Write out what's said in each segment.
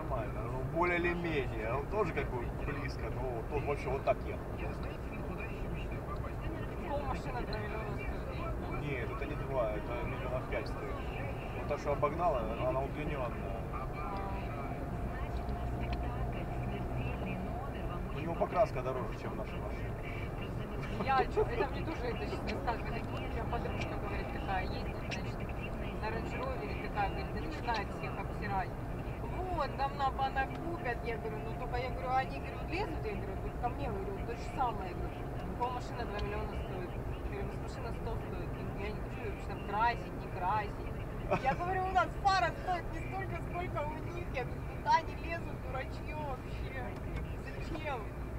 нормально, ну, более или менее. Он тоже как бы близко, но тот вообще вот так ехал. Машина 2 миллиона стоит. Нет, это не 2, это миллионов 5 стоит. Вот та, что обогнала, она удлиненная. У него покраска дороже, чем наша машина. Это мне тоже это сейчас рассказывали. У меня подружка, говорит, такая ездит, значит, на Range Rover такая, говорит, и начинает всех обсирать. Вот, нам она купят, я говорю, ну только, я говорю, они, говорю, лезут, я говорю, тут ко мне, говорю, то же самое, я говорю, у кого машина 2 миллиона стоит, я говорю, машина 100 стоит, я не говорю, что там красить, не красить. Я говорю, у нас фара стоит не столько, сколько у них, я говорю, куда они лезут, дурачье вообще, зачем?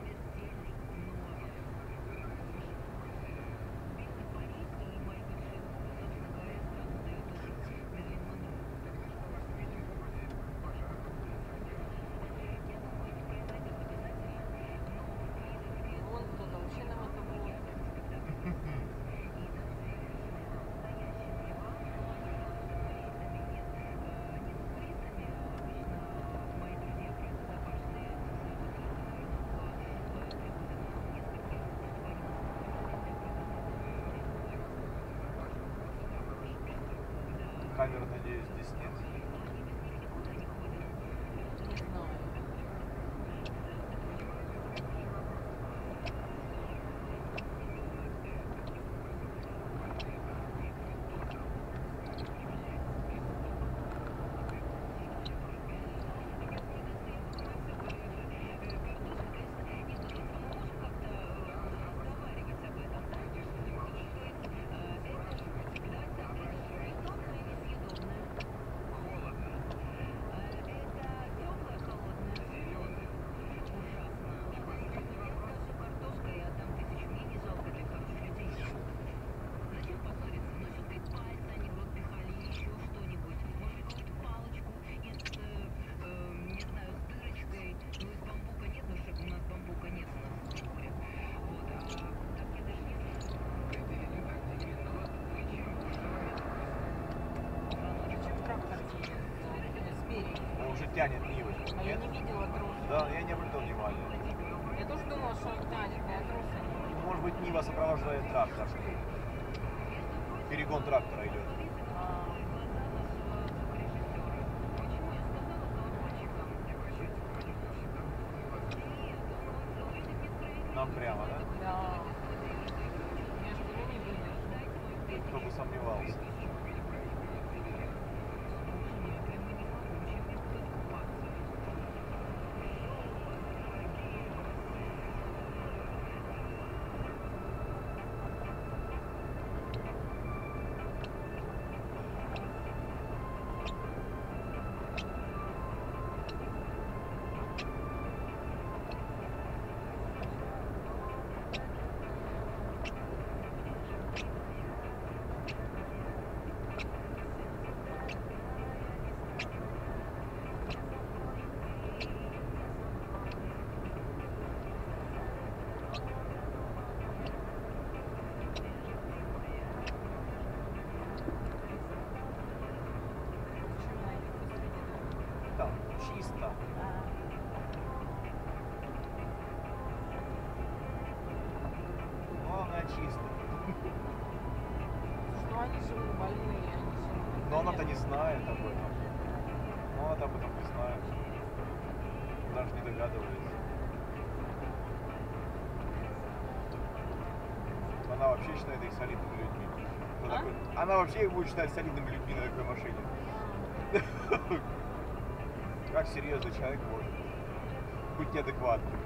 Камер, надеюсь, здесь нет. Тянет Ниву. А я не видела троса. Да, я не обратил внимания. Я тоже думала, что он тянет, а я троса. Может быть, Нива сопровождает трактор. Перегон трактора идет. Нам прямо, да? Да. Я же говорю, не выдержу. Кто бы сомневался. Чисто. Главное чисто. Что они живут больные. Но она-то не знает об этом. Но она-то об этом не знает. Даже не догадывается. Она вообще считает их солидными людьми. Она вообще их будет считать солидными людьми на такой машине. Как серьезный человек может быть неадекватным?